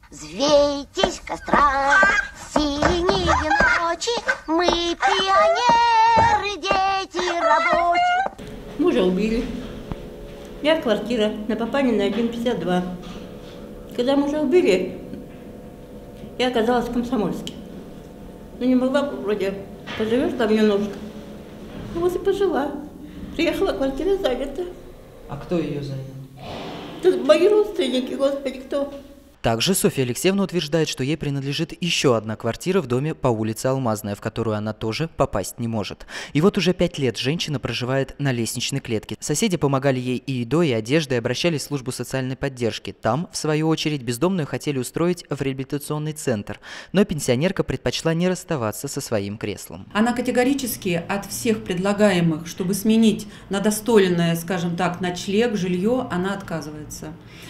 Взвейтесь костра, синие ночи, мы пионеры, дети рабочие. Мужа убили. Я квартира на Папанина 1,52. Когда мужа убили, я оказалась в Комсомольске. Но не могла, вроде, поживешь там немножко. Вот и пожила. Приехала, квартира занята. А кто ее занял? Тут мои родственники, господи, кто? Также Софья Алексеевна утверждает, что ей принадлежит еще одна квартира в доме по улице Алмазная, в которую она тоже попасть не может. И вот уже 5 лет женщина проживает на лестничной клетке. Соседи помогали ей и едой, и одеждой, обращались в службу социальной поддержки. Там, в свою очередь, бездомную хотели устроить в реабилитационный центр. Но пенсионерка предпочла не расставаться со своим креслом. Она категорически от всех предлагаемых, чтобы сменить на достойное, скажем так, ночлег, жилье, она отказывается.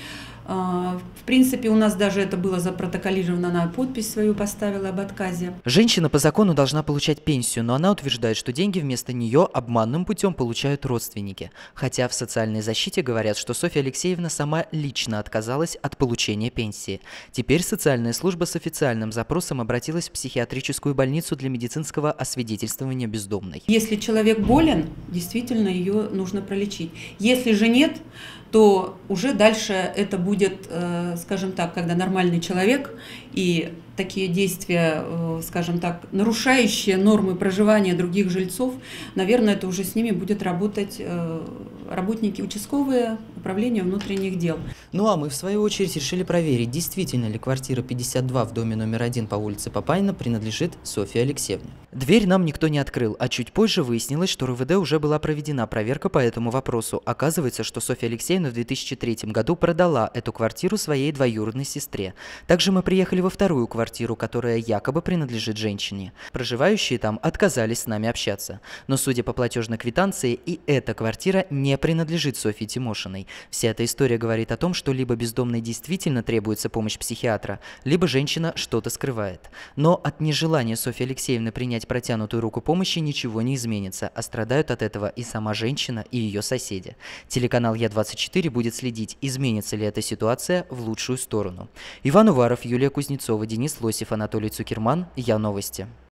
В принципе, у нас даже это было запротоколировано, она подпись свою поставила об отказе. Женщина по закону должна получать пенсию, но она утверждает, что деньги вместо нее обманным путем получают родственники. Хотя в социальной защите говорят, что Софья Алексеевна сама лично отказалась от получения пенсии. Теперь социальная служба с официальным запросом обратилась в психиатрическую больницу для медицинского освидетельствования бездомной. Если человек болен, действительно ее нужно пролечить. Если же нет, то уже дальше это будет, скажем так, когда нормальный человек и такие действия, скажем так, нарушающие нормы проживания других жильцов, наверное, это уже с ними будет работать работники участковые, управления внутренних дел. Ну а мы, в свою очередь, решили проверить, действительно ли квартира 52 в доме номер 1 по улице Папанина принадлежит Софье Алексеевне. Дверь нам никто не открыл, а чуть позже выяснилось, что РУВД уже была проведена проверка по этому вопросу. Оказывается, что Софья Алексеевна в 2003 году продала эту квартиру своей двоюродной сестре. Также мы приехали во вторую квартиру, которая якобы принадлежит женщине. Проживающие там отказались с нами общаться. Но, судя по платежной квитанции, и эта квартира не принадлежит Софье Тимошиной. Вся эта история говорит о том, что либо бездомной действительно требуется помощь психиатра, либо женщина что-то скрывает. Но от нежелания Софьи Алексеевны принять протянутую руку помощи ничего не изменится, а страдают от этого и сама женщина, и ее соседи. Телеканал Я-24 будет следить, изменится ли эта ситуация в лучшую сторону. Иван Уваров, Юлия Кузнецова, Денис Лосев, Анатолий Цукерман. Я новости.